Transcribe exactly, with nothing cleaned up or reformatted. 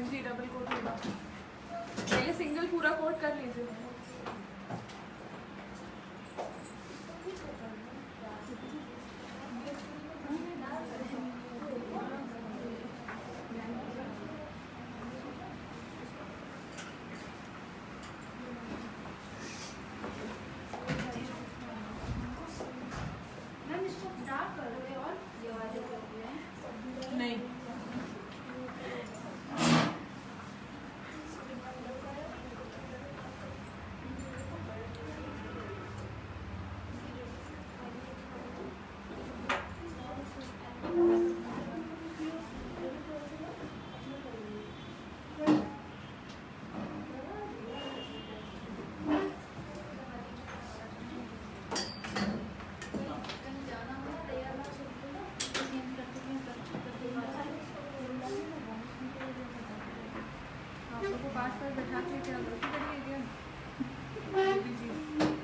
जी double coat होगा। पहले single पूरा कोट कर लीजिए। नहीं पास पर बैठा के क्या गलती करिए क्या?